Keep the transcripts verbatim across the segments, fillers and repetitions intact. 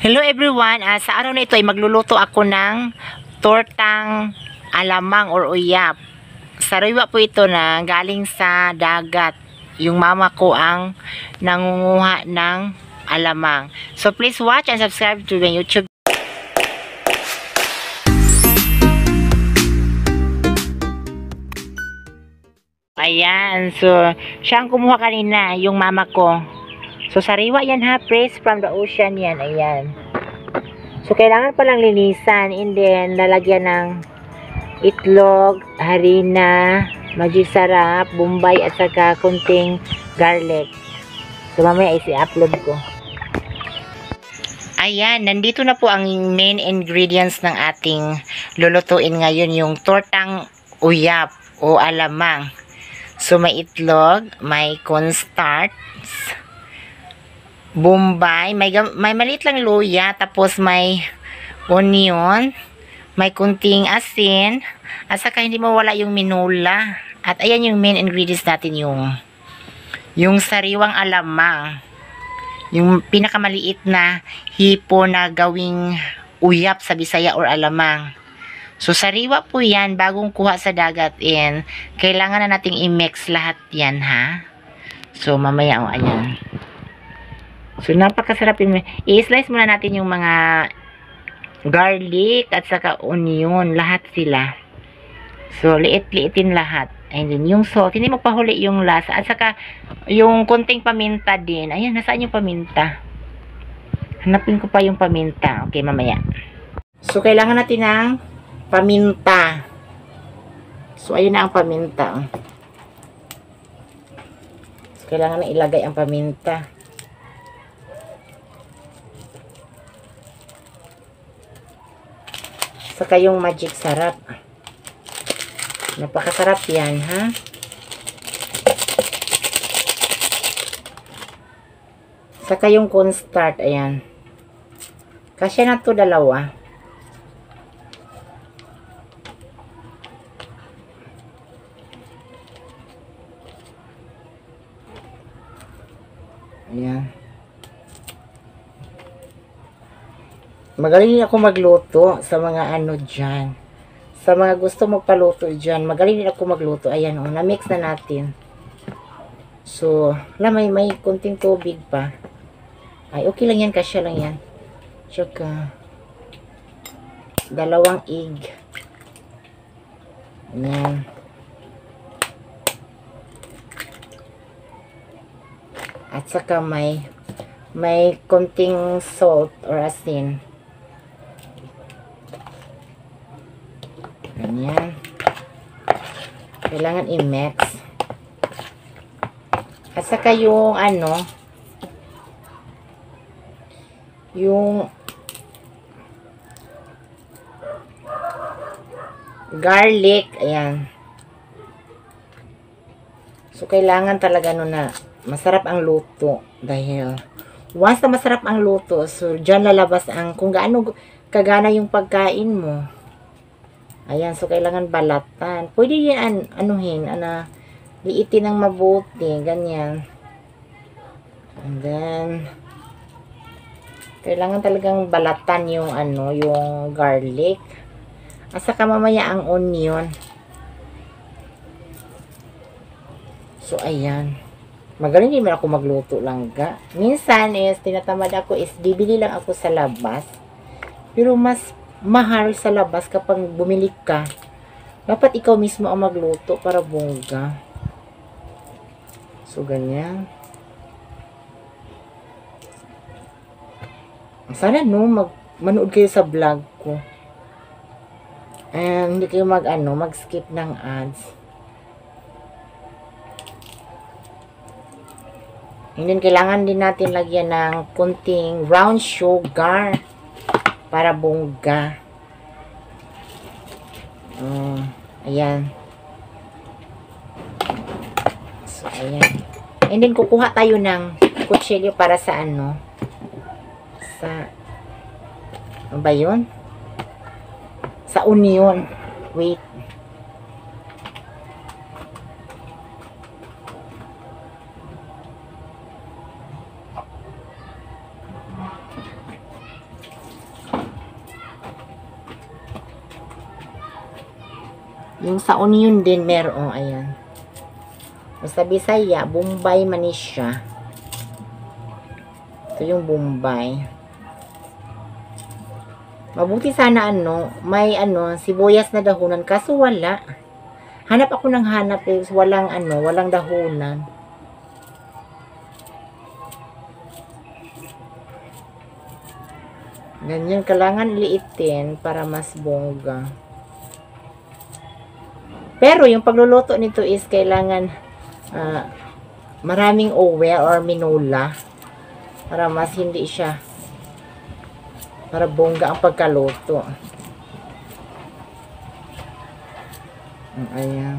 Hello everyone, ah, sa araw na ito ay magluluto ako ng tortang alamang or uyap. Sariwa po ito na galing sa dagat. Yung mama ko ang nangunguha ng alamang. So please watch and subscribe to my YouTube. Ayan, so siya ang kumuha kanina, yung mama ko. So sariwa yan ha, fresh from the ocean yan, ayan. So kailangan palang linisan and then lalagyan ng itlog, harina, magic sarap, bombay at saka kunting garlic. So mamaya isi-upload ko. Ayan, nandito na po ang main ingredients ng ating lulutuin ngayon, yung tortang uyap o alamang. So may itlog, may cornstarch, bombay, may, may maliit lang luya, tapos may onion, may kunting asin, at saka hindi mawala yung minula. At ayan yung main ingredients natin, yung yung sariwang alamang, yung pinakamaliit na hipo na gawing uyap sa Bisaya or alamang. So sariwa po yan, bagong kuha sa dagat, and kailangan na nating i-mix lahat yan ha. So mamaya, oh, ayan. So, napakasarap yun. I-slice muna natin yung mga garlic at saka onion. Lahat sila. So, liit-liitin lahat. And then, yung salt. Hindi magpahuli yung lasa. At saka, yung konting paminta din. Ayan, nasaan yung paminta? Hanapin ko pa yung paminta. Okay, mamaya. So, kailangan natin ng paminta. So, ayun na ang paminta. So, kailangan na ilagay ang paminta. Saka yung magic sarap. Napakasarap yan, ha? Saka yung cornstarch, ayan. Kasya na to dalawa. Ayan. Magaling din ako magluto sa mga ano dyan. Sa mga gusto magpaluto dyan. Magaling din ako magluto. Ayan o, oh, na-mix na natin. So, wala, may, may kunting tubig pa. Ay, okay lang yan. Kasya lang yan. Tsaka, dalawang egg. Ayan. At saka may, may kunting salt or asin. Ganyan. Kailangan i-mix. At saka yung ano, yung garlic, ayan. So, kailangan talaga no na masarap ang luto. Dahil, once na masarap ang luto, so, dyan lalabas ang kung gaano kagana yung pagkain mo. Ayan, so kailangan balatan. Pwede yan, anuhin, ana, liitin ng mabuti, ganyan. And then, kailangan talagang balatan yung, ano, yung garlic. At saka mamaya ang onion. So, ayan. Magaling din man ako magluto lang ga. Minsan is, tinatamad ako is, bibili lang ako sa labas. Pero mas mahal sa labas kapag bumili ka. Dapat ikaw mismo ang magluto para bongga. So, ganyan. Sana no, mag manood kayo sa vlog ko. And hindi kayo mag ano, mag-skip ng ads. And then, kailangan din natin lagyan ng kunting brown sugar para bongga. Oh, ayan. So, ayan. And then, kukuha tayo ng kutsilyo para sa ano? Sa, ano ba yun? Sa onion. Wait. Yung sa onion din meron, ayan. Sa Bisaya, Bombay man ni siya. Ito yung Bombay. Mabuti sana ano, may ano, sibuyas na dahunan, kaso wala. Hanap ako ng hanap, eh, walang ano, walang dahunan. Ganyan, kailangan liitin para mas bongga. Pero yung pagluluto nito is kailangan uh, maraming oil or minola para mas hindi siya, para bongga ang pagkaluto. Ayan.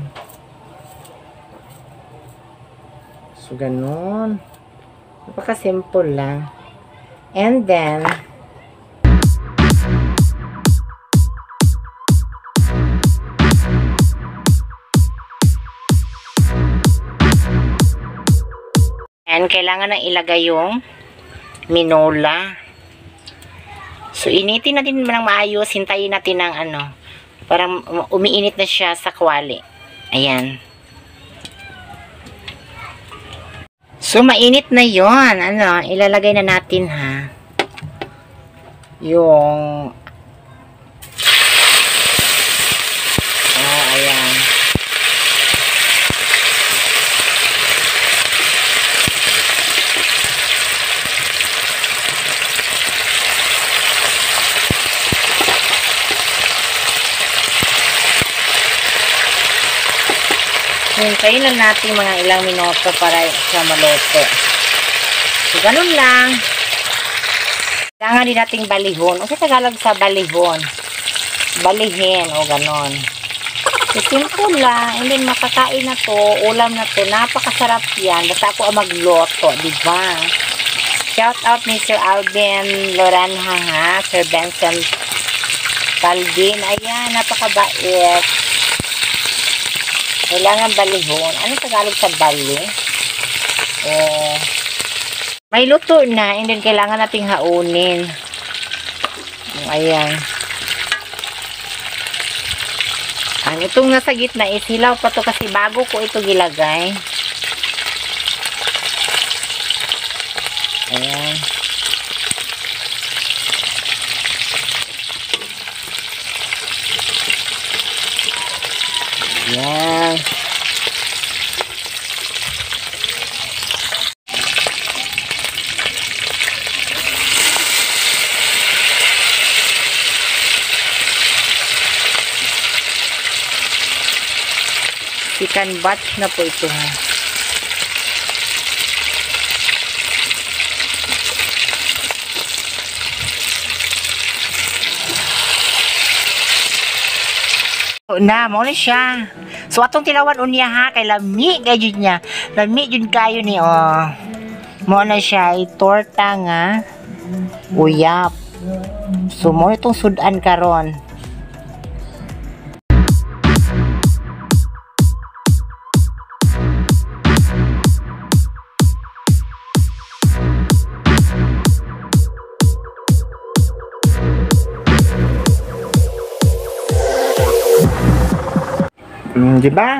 So, ganun. Napaka-simple lang. And then, and kailangan na ilagay yung minola. So, initin natin ng maayos. Hintayin natin ng ano, parang umiinit na siya sa kwali. Ayan. So, mainit na yon. Ano, ilalagay na natin ha. Yung oh, ayan. Hintayin lang natin mga ilang minuto para siya maluto. So, ganun lang. Kailangan din nating balihon. O sa Tagalog sa balihon. Balihin o ganun. So, simple lang. And then, makakain na to. Ulam na to. Napakasarap yan. Basta ako ang magluto. Diba? Shout out Mister Alvin Loranha ha. Sir Benson Calvin. Ayan. Napakabait. Kailangan balihon. Anong Tagalog sa bali? Oh. May luto na. And then, kailangan nating haunin. Ayan. Ang itong nasa gitna is hilaw pa to kasi bago ko ito gilagay. Ayan. Ayan. Chicken batch na po ito ha. Na mo ni siya. So atong tilawan unya ha kay lami kay jud niya. Lami jud kayo ni oh. Mo na siya itorta nga uyap. So mo itong sudan karon. Hmm, di ba?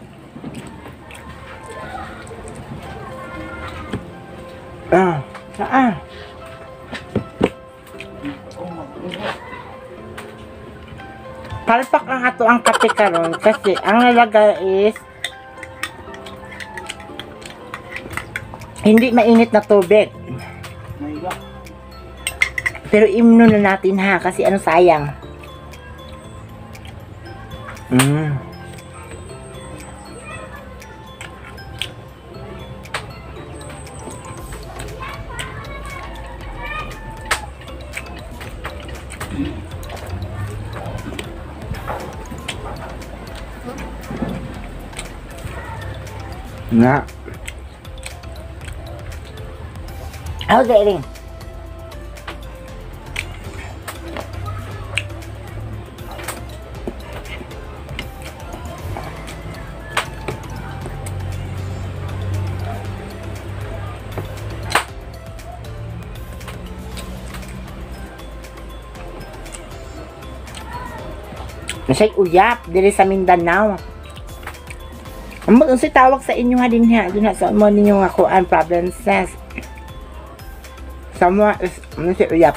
Ah, ah. Palpak ang ato ang kape karon kasi ang nalagay is hindi mainit na tubig. Pero imno na natin ha kasi ano sayang. Mm. Nga. Okay rin. Nasa'y uyap, diri sa Mindanao. Ang mag-unsay tawag sa inyo ha din ha. Doon na sa mo ninyo nga kuan provinces. Sa mga, ano si uyap.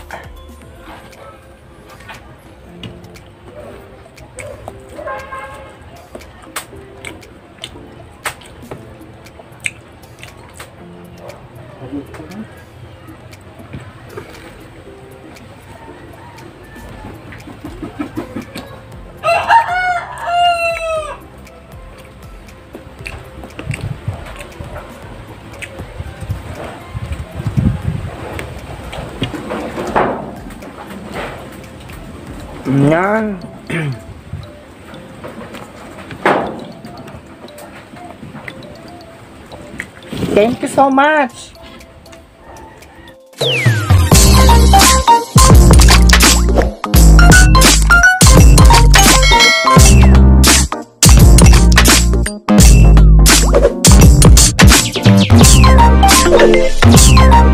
Yan. Thank you so much. We'll be right back.